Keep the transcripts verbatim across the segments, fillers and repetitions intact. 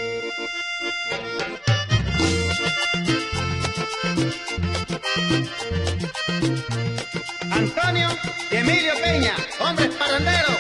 Antonio y Emilio Peña, hombres parranderos.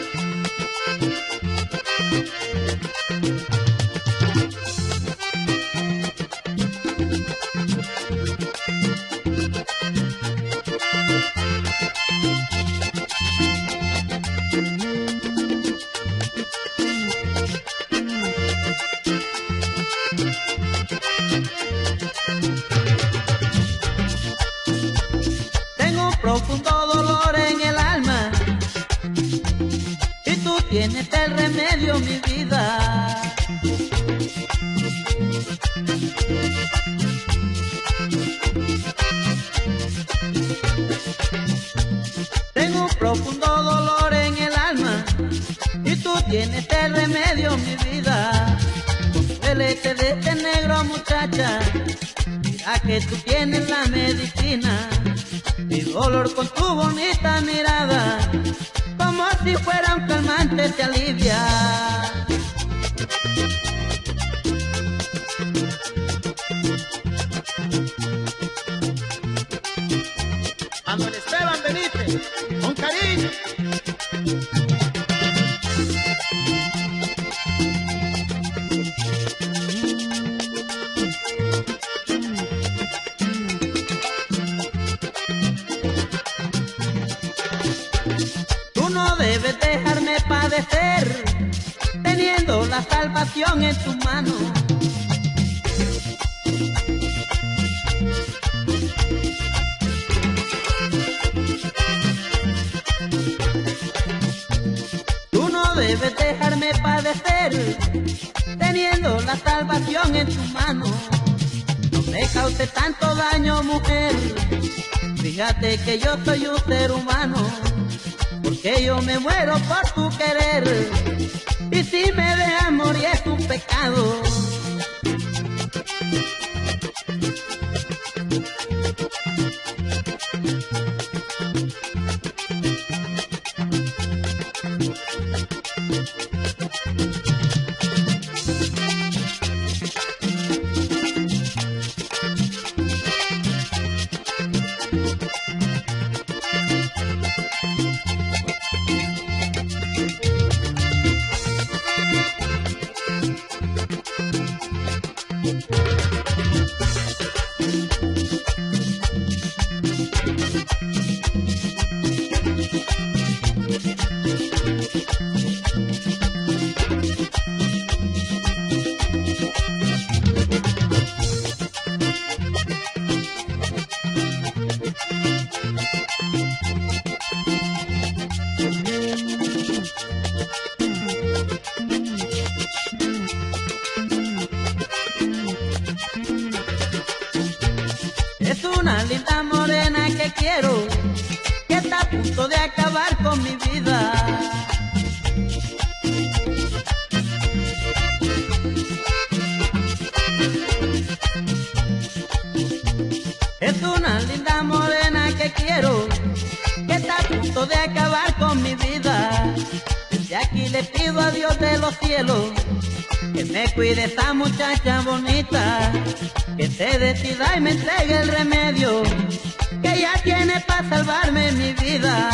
Profundo dolor en el alma y tú tienes el remedio, mi vida. Tengo un profundo dolor en el alma y tú tienes el remedio, mi vida. Consuélete de este negro, muchacha, mira que tú tienes la medicina. Mi dolor con tu bonita mirada, como si fuera un calmante, te alivia. Manuel Esteban Benítez, con cariño. No debes dejarme padecer, teniendo la salvación en tus manos. Tú no debes dejarme padecer, teniendo la salvación en tus manos. No me cause tanto daño, mujer, fíjate que yo soy un ser humano. Porque yo me muero por tu querer, y si me dejas morir es un pecado. Es una linda morena que quiero, que está a punto de acabar con mi vida. Es una linda morena que quiero, que está a punto de acabar con mi vida. Desde aquí le pido a Dios de los cielos que me cuide esta muchacha bonita, que se decida y me entregue el remedio que ella tiene para salvarme mi vida.